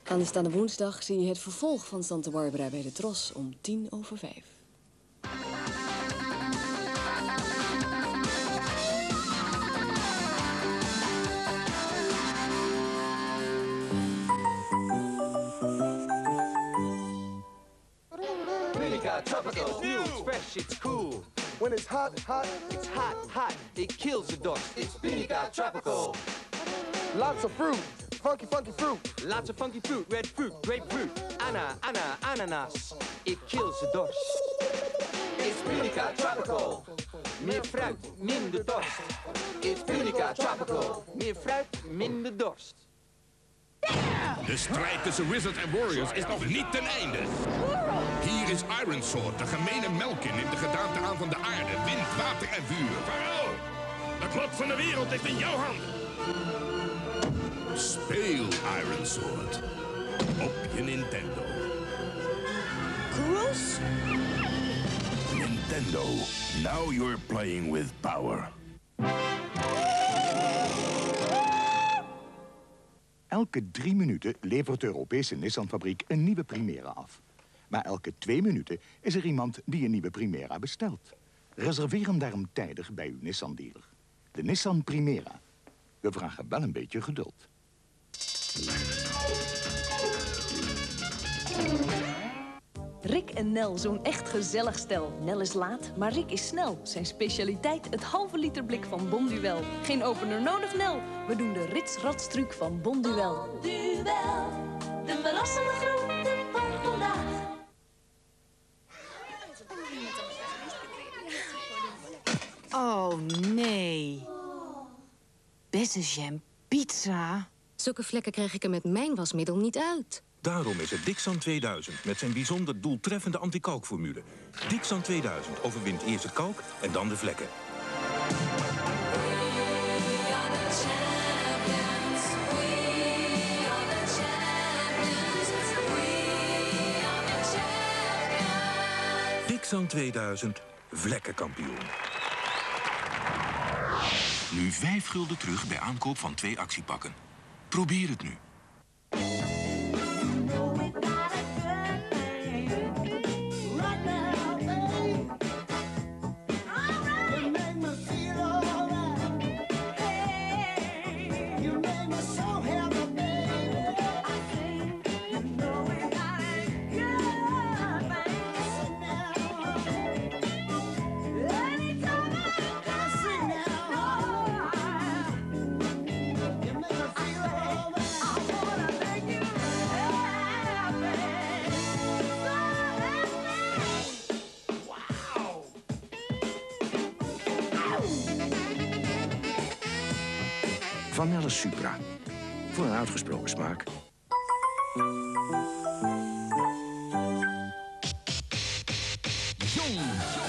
Aanstaande woensdag zie je het vervolg van Santa Barbara bij de Tros om 5:10. Tropical. It's new, it's fresh, it's cool. When it's hot, hot, It's hot, hot, it kills the dust. It's Pinica Tropical. lots of fruit, funky, funky fruit. Lots of funky fruit, red fruit, grapefruit, ananas. It kills the dust. It's Pinica Tropical. Meer fruit, minder dorst. It's Pinica Tropical. Meer fruit, minder dorst. De strijd tussen Wizard en Warriors is nog niet ten einde. Hier is Ironsword, de gemene melkin, neemt de gedaante aan van de aarde, wind, water en vuur. Pharaoh, het lot van de wereld ligt in jouw handen. Speel Ironsword op je Nintendo. Cruz? Nintendo, now you're playing with power. Elke 3 minuten levert de Europese Nissan-fabriek een nieuwe Primera af. Maar elke 2 minuten is er iemand die een nieuwe Primera bestelt. Reserveer hem daarom tijdig bij uw Nissan-dealer. De Nissan Primera. We vragen wel een beetje geduld. Rick en Nel, zo'n echt gezellig stel. Nel is laat, maar Rick is snel. Zijn specialiteit, het halve liter blik van Bonduel. Geen opener nodig, Nel. We doen de rits-ratstruc van Bonduel. Bonduel, de verrassende groente van vandaag. Oh, nee. Bessenjam, pizza. Zulke vlekken krijg ik er met mijn wasmiddel niet uit. Daarom is het Dixan 2000 met zijn bijzonder doeltreffende anti-kalkformule. Dixan 2000 overwint eerst het kalk en dan de vlekken. Dixan 2000, vlekkenkampioen. Nu 5 gulden terug bij aankoop van 2 actiepakken. Probeer het nu. Vanille Supra. Voor een uitgesproken smaak. Jong.